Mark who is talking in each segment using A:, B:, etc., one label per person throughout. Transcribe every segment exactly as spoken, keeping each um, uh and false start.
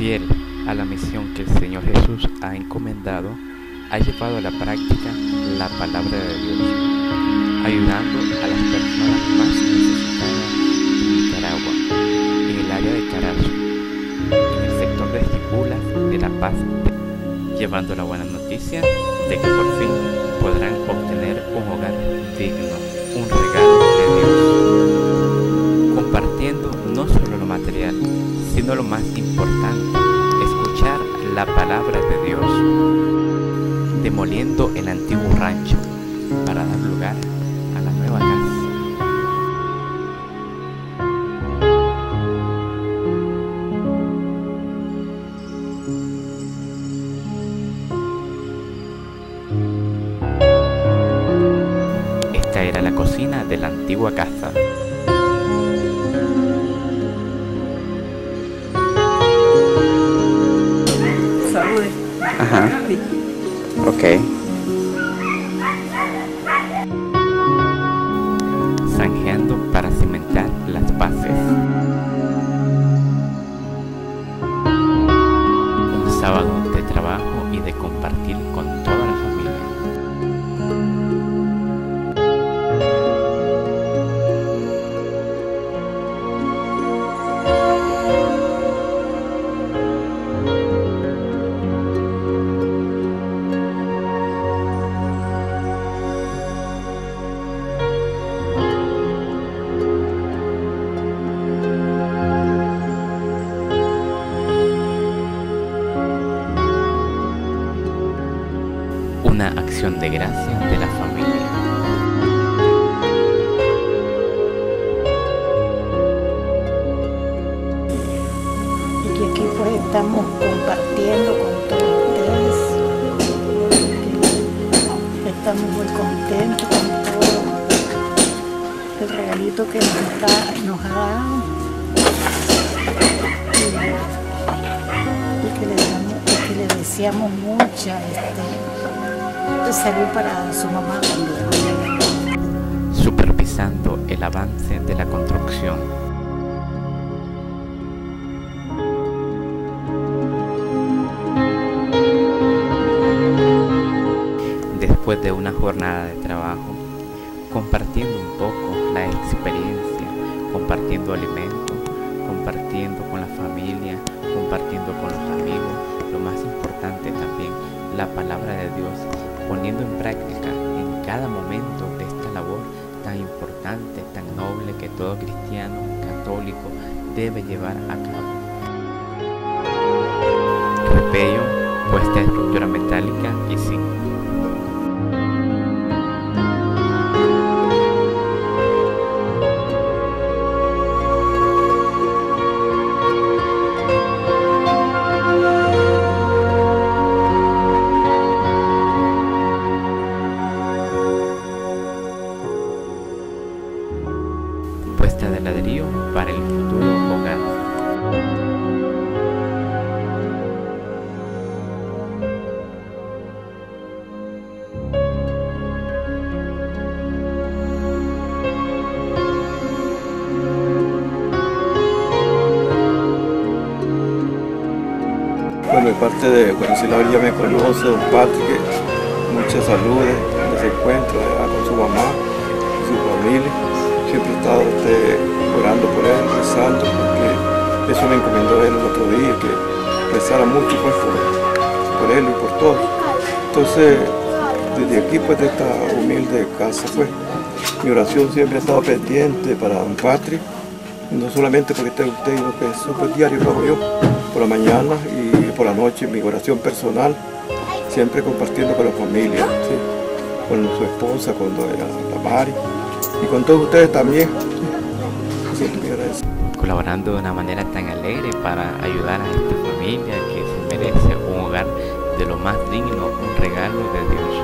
A: fiel a la misión que el Señor Jesús ha encomendado, ha llevado a la práctica la palabra de Dios, ayudando a las personas más necesitadas en Nicaragua, en el área de Carazo, en el sector de Esquipulas, de La Paz, llevando la buena noticia de que por fin podrán obtener un hogar digno, un regalo de Dios, compartiendo no solo lo material, sino lo más importante, escuchar la palabra de Dios, demoliendo el antiguo rancho para dar lugar a la nueva casa. Esta era la cocina de la antigua casa.
B: Salude.
A: Ajá.
B: Sí.
A: Ok. Zanjeando para cimentar las bases. Un sábado de trabajo y de compartir con toda la familia. Una acción de gracia de la familia.
B: Y que aquí pues estamos compartiendo con todos ustedes. Estamos muy contentos con todo el regalito que nos, está, nos ha dado. Y, y que le damos, y que le deseamos mucha este, de salud para su mamá también.
A: Supervisando el avance de la construcción. Después de una jornada de trabajo, compartiendo un poco la experiencia, compartiendo alimentos, compartiendo con la familia, compartiendo con los amigos, lo más importante también, la palabra de Dios, poniendo en práctica en cada momento de esta labor tan importante, tan noble que todo cristiano católico debe llevar a cabo. Repello, puesta de estructura metálica y zinc. Puesta de ladrillo para el futuro hogar.
C: Bueno, de parte de Wenceslao ya me conoce, don Patrick, muchas saludes, donde se encuentra con su mamá, su familia. Siempre he estado este, orando por él, rezando, porque eso me encomendó él el otro día, que rezara mucho pues, por, por él y por todos. Entonces, desde aquí, pues de esta humilde casa, pues, mi oración siempre ha estado pendiente para don Patrick, no solamente porque está usted, sino que es súper diario lo hago yo, por la mañana y por la noche, mi oración personal, siempre compartiendo con la familia, ¿sí? Con su esposa, con la Mari, y con todos ustedes también. Siento muy agradecido.
A: Colaborando de una manera tan alegre para ayudar a esta familia que se merece un hogar de lo más digno, un regalo de Dios.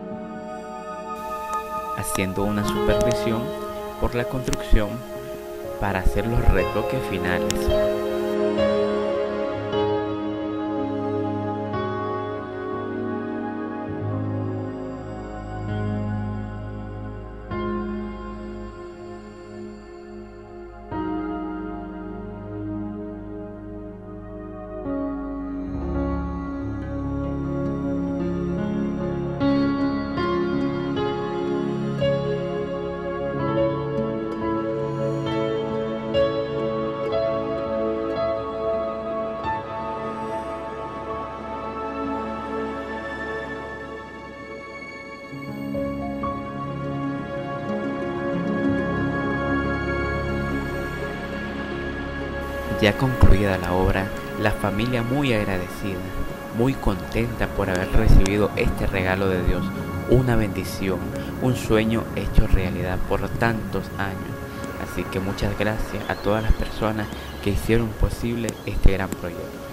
A: Haciendo una supervisión por la construcción para hacer los retoques finales. Ya concluida la obra, la familia muy agradecida, muy contenta por haber recibido este regalo de Dios, una bendición, un sueño hecho realidad por tantos años. Así que muchas gracias a todas las personas que hicieron posible este gran proyecto.